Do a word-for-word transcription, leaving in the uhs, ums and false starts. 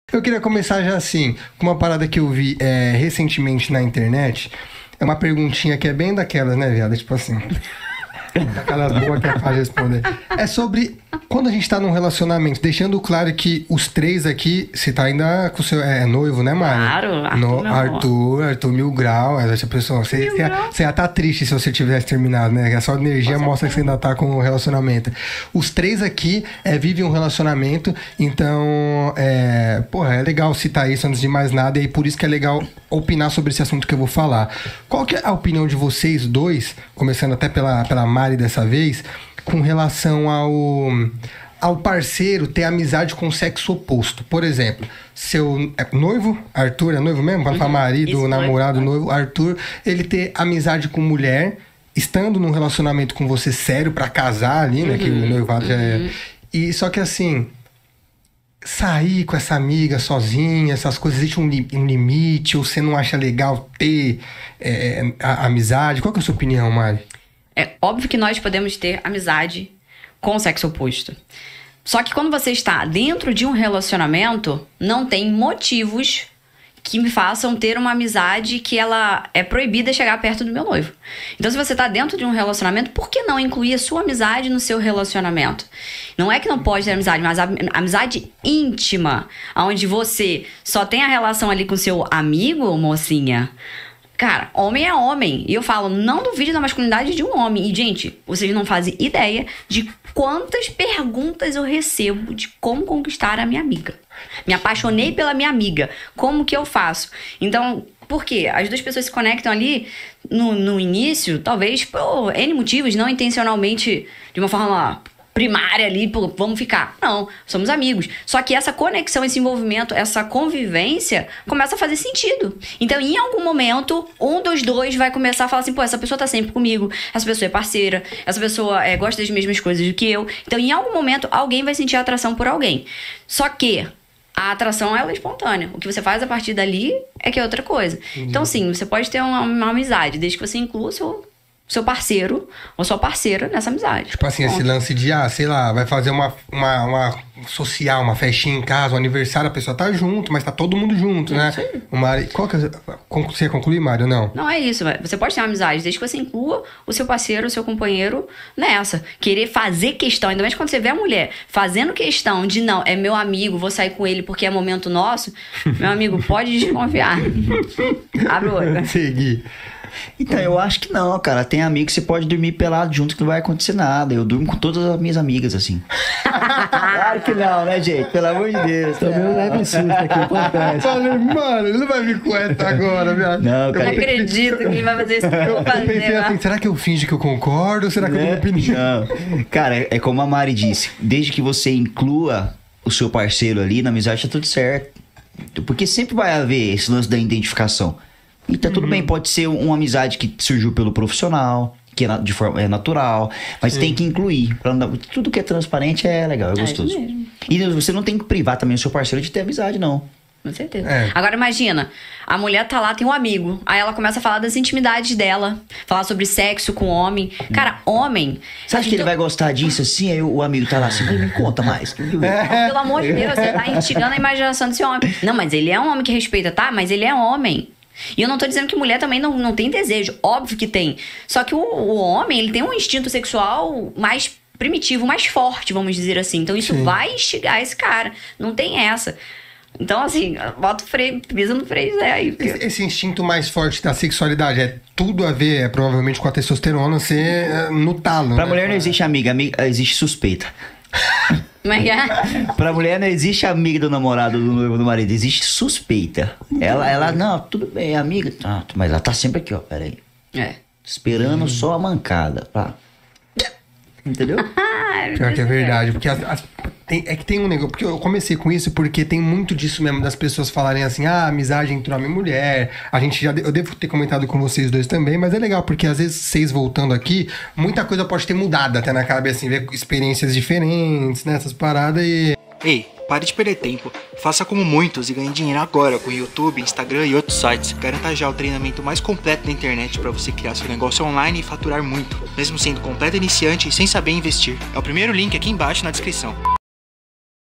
Eu queria começar já assim, com uma parada que eu vi é, recentemente na internet. É uma perguntinha que é bem daquelas, né, viado? Tipo assim... Daquelas boas que é fácil responder. É sobre quando a gente tá num relacionamento, deixando claro que os três aqui, você tá ainda com o seu é, noivo, né, Mari? Claro, Arthur, no, meu Arthur, Arthur Mil Grau. Essa pessoa, você, você, você ia tá triste se você tivesse terminado, né? A sua energia Nossa, mostra que você ainda tá com o relacionamento. Os três aqui é, vivem um relacionamento, então, é, porra, é legal citar isso antes de mais nada, e por isso que é legal opinar sobre esse assunto que eu vou falar. Qual que é a opinião de vocês dois, começando até pela, pela Mari dessa vez, com relação ao, ao parceiro ter amizade com o sexo oposto? Por exemplo, seu é noivo, Arthur, é noivo mesmo? Quando fala marido, Isso, namorado, noivo, Arthur, ele ter amizade com mulher, estando num relacionamento com você sério pra casar ali, né? Uhum, que o noivado já é... uhum. E só que assim... sair com essa amiga sozinha, essas coisas, existe um, li- um limite, ou você não acha legal ter é, a, a amizade? Qual que é a sua opinião, Mari? É óbvio que nós podemos ter amizade com o sexo oposto. Só que quando você está dentro de um relacionamento, não tem motivos que me façam ter uma amizade que ela é proibida chegar perto do meu noivo. Então, se você está dentro de um relacionamento, por que não incluir a sua amizade no seu relacionamento? Não é que não pode ter amizade, mas a amizade íntima, onde você só tem a relação ali com seu amigo, mocinha. Cara, homem é homem. E eu falo, não duvide da masculinidade de um homem. E, gente, vocês não fazem ideia de quantas perguntas eu recebo de como conquistar a minha amiga. Me apaixonei pela minha amiga. Como que eu faço? Então, por quê? As duas pessoas se conectam ali no, no início, talvez por N motivos, não intencionalmente, de uma forma primária ali, pô, vamos ficar. Não, somos amigos. Só que essa conexão, esse envolvimento, essa convivência começa a fazer sentido. Então, em algum momento, um dos dois vai começar a falar assim, pô, essa pessoa tá sempre comigo, essa pessoa é parceira, essa pessoa é, gosta das mesmas coisas do que eu. Então, em algum momento, alguém vai sentir atração por alguém. Só que a atração, ela é espontânea. O que você faz a partir dali é que é outra coisa. Uhum. Então, sim, você pode ter uma, uma amizade, desde que você inclua o seu... seu parceiro ou sua parceira nessa amizade. Tipo assim, Ponto. Esse lance de, ah, sei lá, vai fazer uma, uma, uma social, uma festinha em casa, um aniversário, a pessoa tá junto, mas tá todo mundo junto, é né? Isso aí. O Mari, qual que é, você ia concluir, Mário, não? Não, é isso, você pode ter uma amizade, desde que você inclua o seu parceiro, o seu companheiro nessa. Querer fazer questão, ainda mais quando você vê a mulher fazendo questão de, não, é meu amigo, vou sair com ele porque é momento nosso, meu amigo, pode desconfiar. Abre o olho. Segui. Então, eu acho que não, cara. Tem amigo que você pode dormir pelado junto que não vai acontecer nada. Eu durmo com todas as minhas amigas, assim. Claro que não, né, gente? Pelo amor de Deus. Também não leve susto aqui, acontece. Falei, mano, ele não vai vir com essa agora, viado. Não, cara. Eu não acredito que ele vai fazer isso que eu vou fazer. Eu pensei assim, será que eu finge que eu concordo ou será que né? eu dou opinião? Não. Cara, é como a Mari disse. Desde que você inclua o seu parceiro ali na amizade, tá tudo certo. Porque sempre vai haver esse lance da identificação. E tá tudo uhum. bem, pode ser uma amizade que surgiu pelo profissional, que é de forma é natural, mas Sim. tem que incluir. Pra não, tudo que é transparente é legal, é gostoso. É mesmo. E você não tem que privar também o seu parceiro de ter amizade, não. Com certeza. É. Agora imagina, a mulher tá lá, tem um amigo, aí ela começa a falar das intimidades dela, falar sobre sexo com homem. Cara, homem... Você acha que ele vai gostar disso assim? Aí o amigo tá lá assim, me conta mais. É. Pelo amor de Deus, você tá instigando a imaginação desse homem. Não, mas ele é um homem que respeita, tá? Mas ele é homem. E eu não tô dizendo que mulher também não, não tem desejo. Óbvio que tem. Só que o, o homem, ele tem um instinto sexual mais primitivo, mais forte, vamos dizer assim. Então isso Sim. vai instigar esse cara. Não tem essa. Então, assim, bota o freio, pisa no freio, né? Aí, porque... esse, esse instinto mais forte da sexualidade é tudo a ver, é, provavelmente, com a testosterona ser é, no talo. Pra né? mulher não existe amiga, amiga existe suspeita. Como é que é? Pra mulher não existe amiga do namorado, do noivo, do marido, existe suspeita. Ela, ela não, tudo bem, é amiga, ah, mas ela tá sempre aqui, ó, peraí. É. Esperando hum. só a mancada. Pra... Entendeu? Pior que é verdade, porque as, as, tem, é que tem um negócio, porque eu comecei com isso porque tem muito disso mesmo, das pessoas falarem assim, ah, amizade entre homem e mulher, a gente já, eu devo ter comentado com vocês dois também, mas é legal, porque às vezes vocês voltando aqui, muita coisa pode ter mudado até na cabeça, assim, ver experiências diferentes, né, essas paradas e... Ei, pare de perder tempo, faça como muitos e ganhe dinheiro agora com o YouTube, Instagram e outros sites. Garanta já o treinamento mais completo da internet para você criar seu negócio online e faturar muito, mesmo sendo completo iniciante e sem saber investir. É o primeiro link aqui embaixo na descrição.